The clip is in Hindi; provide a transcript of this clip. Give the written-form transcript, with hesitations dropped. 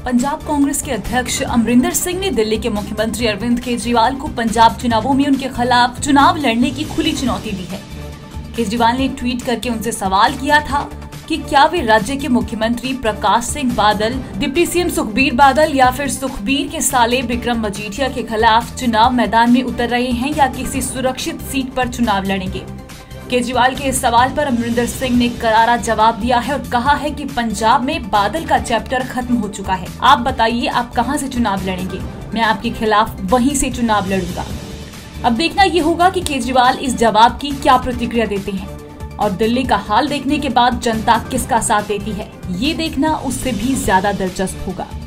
पंजाब कांग्रेस के अध्यक्ष अमरिंदर सिंह ने दिल्ली के मुख्यमंत्री अरविंद केजरीवाल को पंजाब चुनावों में उनके खिलाफ चुनाव लड़ने की खुली चुनौती दी है। केजरीवाल ने ट्वीट करके उनसे सवाल किया था कि क्या वे राज्य के मुख्यमंत्री प्रकाश सिंह बादल, डिप्टी सीएम सुखबीर बादल या फिर सुखबीर के साले विक्रम मजीठिया के खिलाफ चुनाव मैदान में उतर रहे हैं या किसी सुरक्षित सीट पर चुनाव लड़ेंगे। केजरीवाल के इस सवाल पर अमरिंदर सिंह ने करारा जवाब दिया है और कहा है कि पंजाब में बादल का चैप्टर खत्म हो चुका है। आप बताइए आप कहां से चुनाव लड़ेंगे, मैं आपके खिलाफ वहीं से चुनाव लड़ूंगा। अब देखना ये होगा कि केजरीवाल इस जवाब की क्या प्रतिक्रिया देते हैं और दिल्ली का हाल देखने के बाद जनता किसका साथ देती है, ये देखना उससे भी ज्यादा दिलचस्प होगा।